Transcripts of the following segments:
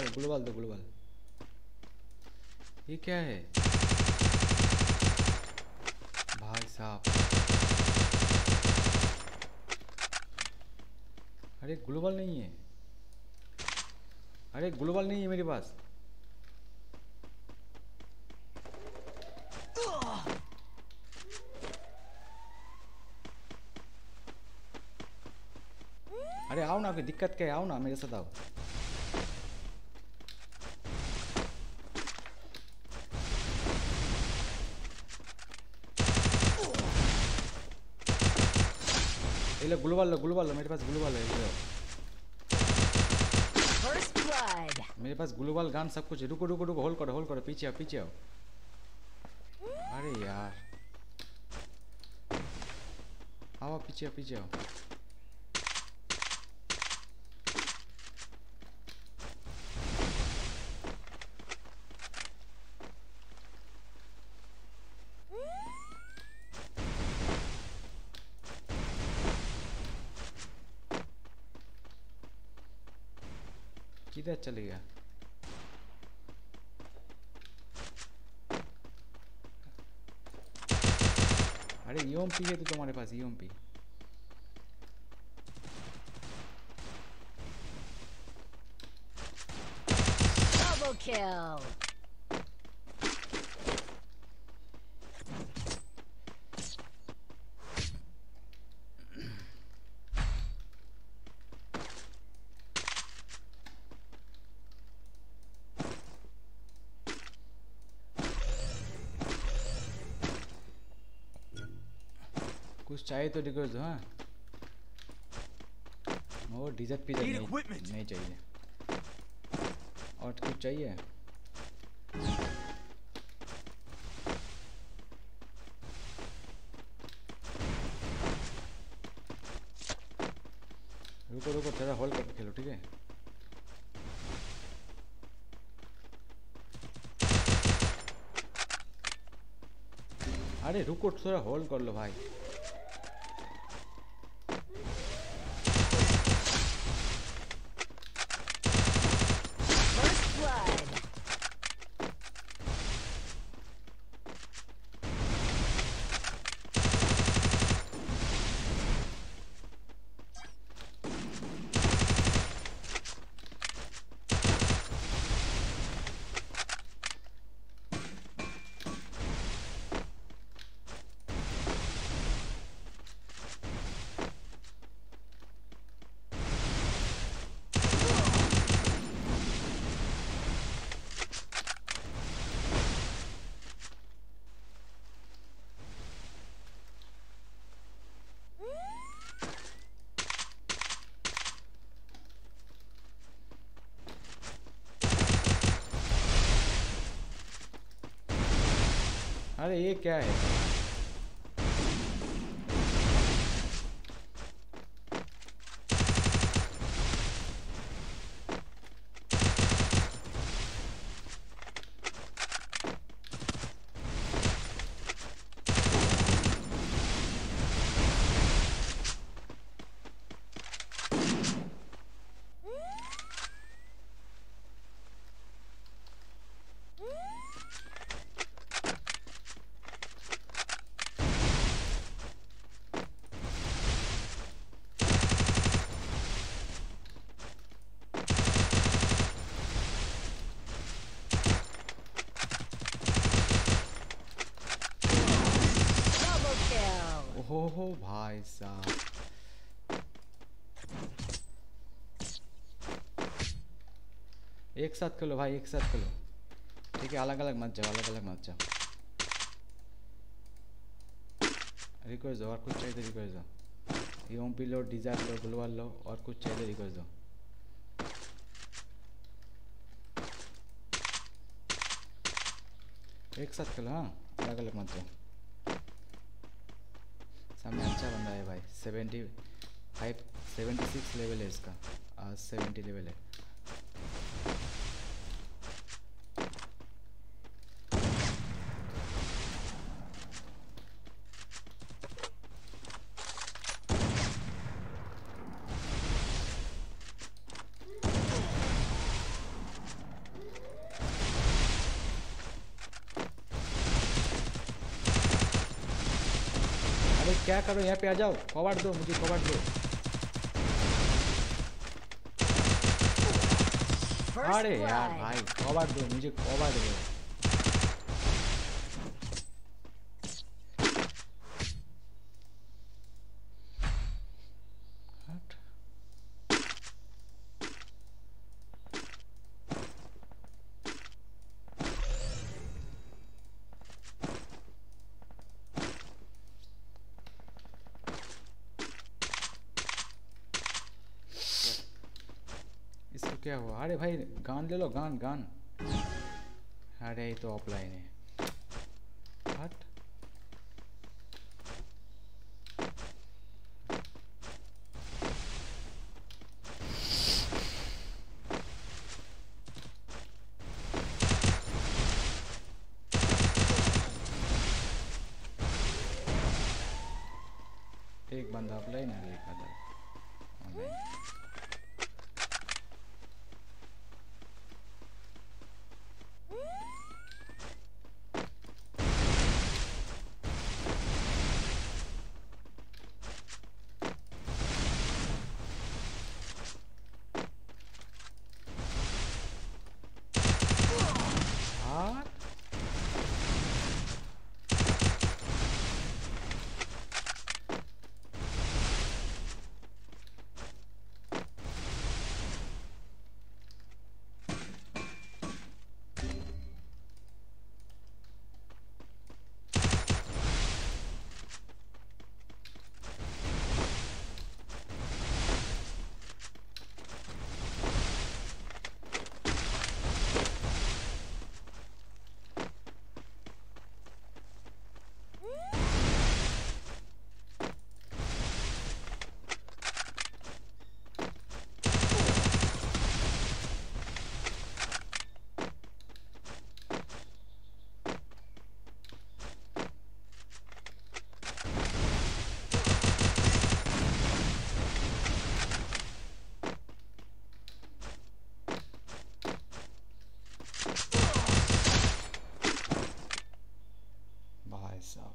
Global दो global. ये क्या है भाई साहब? अरे ग्लोबल नहीं है, अरे ग्लोबल नहीं है मेरे पास। अरे आओ ना, कोई दिक्कत क्या है? आओ ना मेरे साथ आओ। ये लो ग्लोबल लो, मेरे पास ग्लोबल है। ये लो मेरे पास ग्लोबल गन सब कुछ है। रुको रुको रुको, होल्ड करो, पीछे आओ पीछे आओ। अरे यार आओ पीछे आओ पीछे आओ। किधर चले गया? अरे यूएमपी है तो तुम्हारे पास यूएमपी। Double kill. कुछ चाहिए तो रिक्वेस्ट दो। हाँ वो डिजर्ट पिज़्ज़ा नहीं चाहिए। और कुछ चाहिए? रुको रुको, थोड़ा होल्ड करके खेलो, ठीक है? अरे रुको, थोड़ा होल्ड कर लो भाई। अरे ये क्या है? ओहो भाई साहब, एक साथ खेलो भाई, एक साथ खेलो, ठीक है? अलग अलग मत जाओ, अलग अलग मत जाओ। रिक्वेस्ट दो, और कुछ चाहिए तो रिक्वेस्ट दो। यूएमपी लो, डिजायर लो, ग्लोबल लो, और कुछ चाहिए तो रिक्वेस्ट दो। एक साथ खेलो, हाँ अलग अलग मत जाओ। सामने अच्छा बंदा है भाई, 76 लेवल है इसका, आज 70 लेवल है। क्या करो, यहाँ पे आ जाओ, कवर दो मुझे, कवर दो। First अरे यार blood. भाई, कवर दो मुझे, कवर दो। हट। इसको क्या हुआ? अरे भाई गान ले लो, गान गान। अरे ये तो ऑफलाइन है। हट। एक बंदा ऑफलाइन है, एक बंदा ऑनलाइन। हाँ भाई साहब।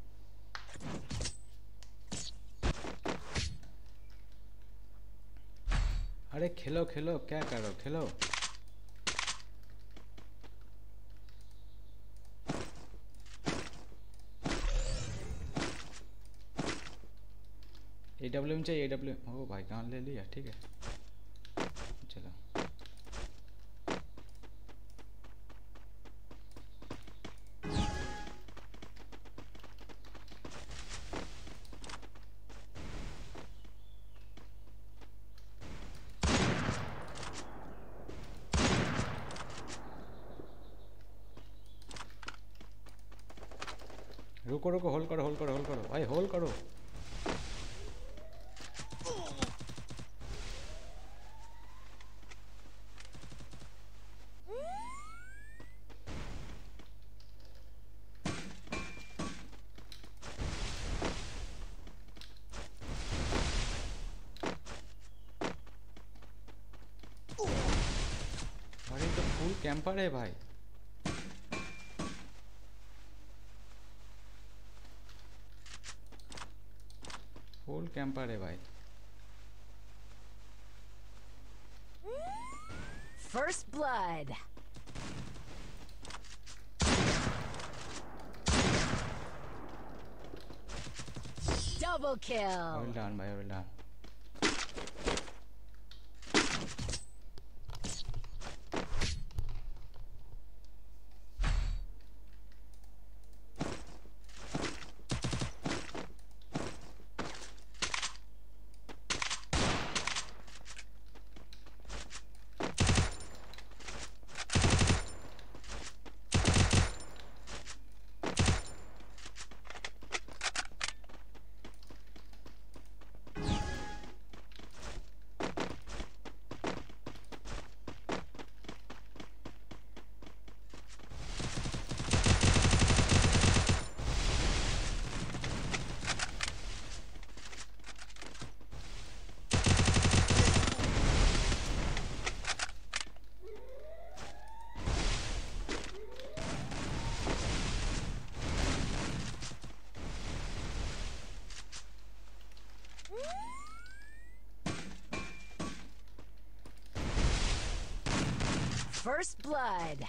अरे खेलो खेलो, क्या करो, खेलो। AW में चाहिए, AW। ओ भाई गान ले लिया, ठीक है चलो। रुको रुको, होल्ड करो होल्ड करो होल्ड करो भाई, होल्ड करो। अरे तो फुल कैंपर है भाई। फुल कैंपर है भाई। First blood. Double kill. Well done भाई, वेल डन। First blood.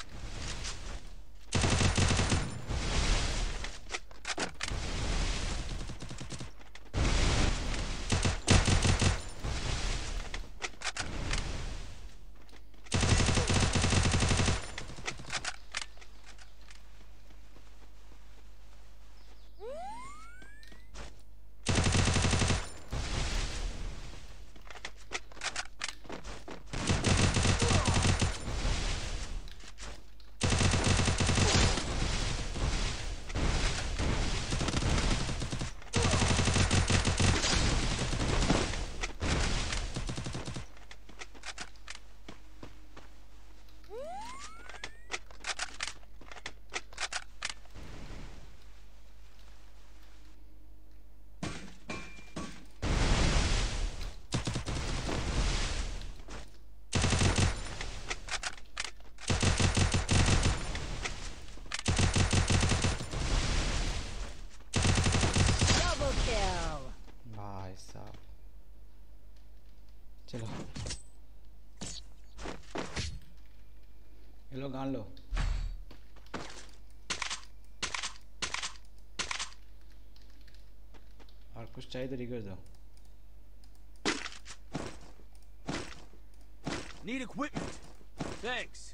चलो ये लो गान लो। और कुछ चाहिए तो रिगर दो। Need equipment. Thanks.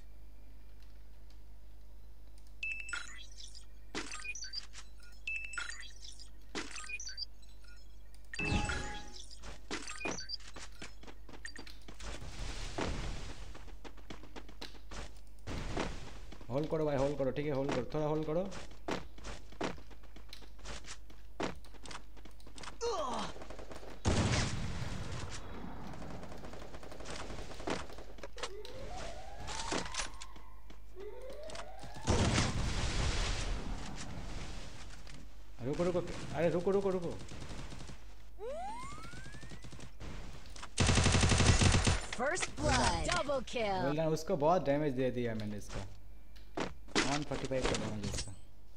होल्ड करो भाई, होल्ड करो, ठीक है होल्ड करो, थोड़ा होल्ड करो। रुको रुको, अरे रुको रुको रुको। First blood. Double kill. Well done, उसको बहुत डैमेज दे दिया मैंने इसका। 145 का डैमेज इसका।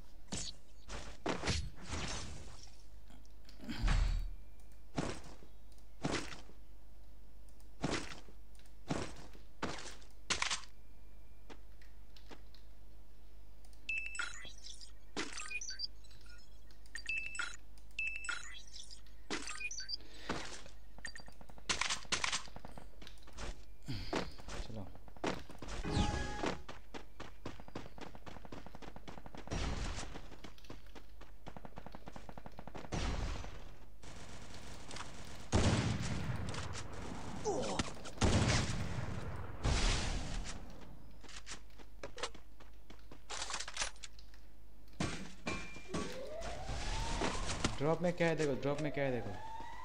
ड्रॉप में क्या है देखो, ड्रॉप में क्या है देखो।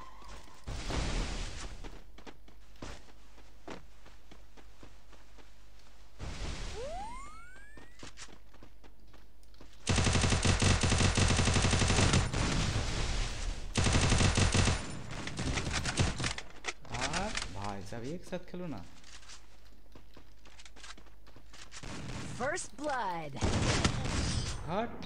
भाई साहब एक साथ खेलो ना। First blood. हट।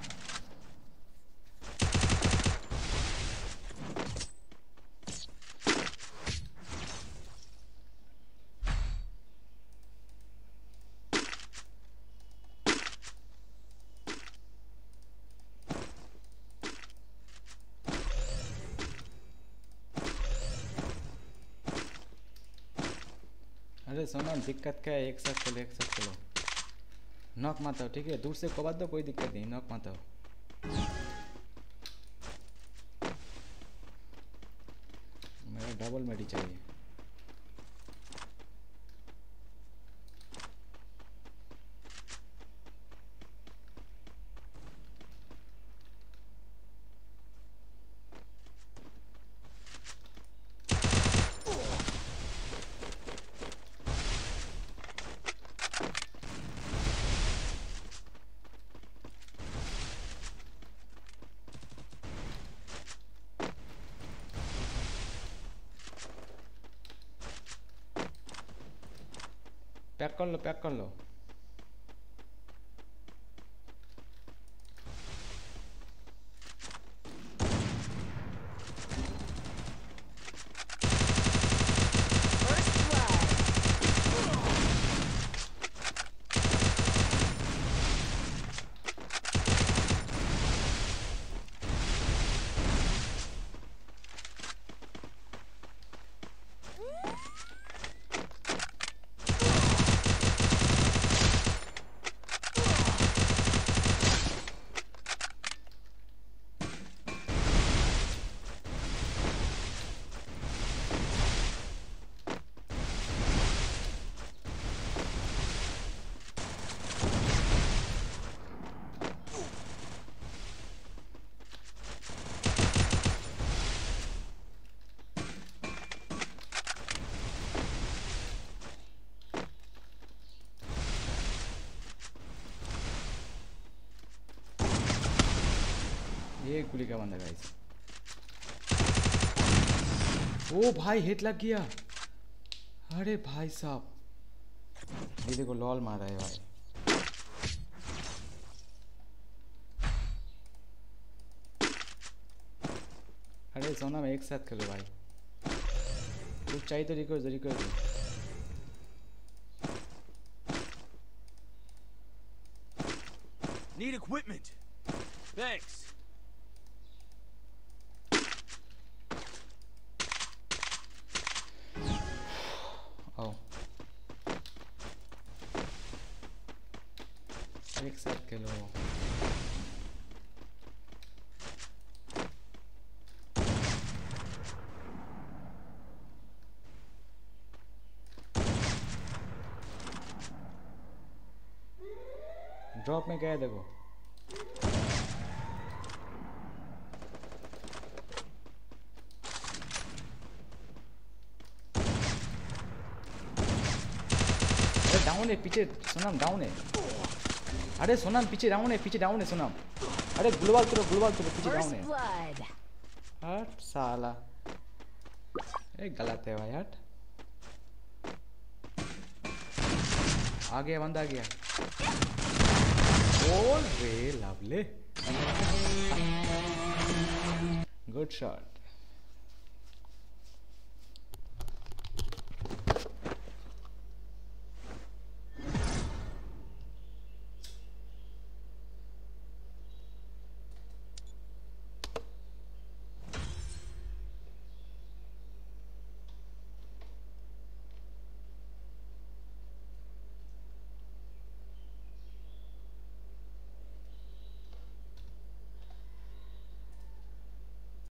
अरे सुनो दिक्कत क्या है, एक साथ चलो एक साथ चलो। नॉक मत आओ, ठीक है दूर से कबाद दो, कोई दिक्कत नहीं, नॉक मत आओ। मेरा डबल मेडी चाहिए। पैक कर लो, पैक कर लो। First blood. ये कुली का बंदा गाइस। ओ भाई हिट लग गया। अरे भाई साहब ये देखो लॉल मार रहा है भाई। अरे सोना में एक साथ खेलो भाई। कुछ चाहिए तो रिक्वेस्ट दो। Need equipment. Thanks. आओ एक साथ खेलो। ड्रॉप में क्या है देखो। अरे डाउन है पीछे सोनम, डाउन है। अरे सोनम पीछे डाउन है सोनम। अरे ग्लोबल करो पीछे डाउन First है। blood. हट साला ये गलत है भाई हट। आ गया बंदा आ गया। Oh, very lovely. Good shot.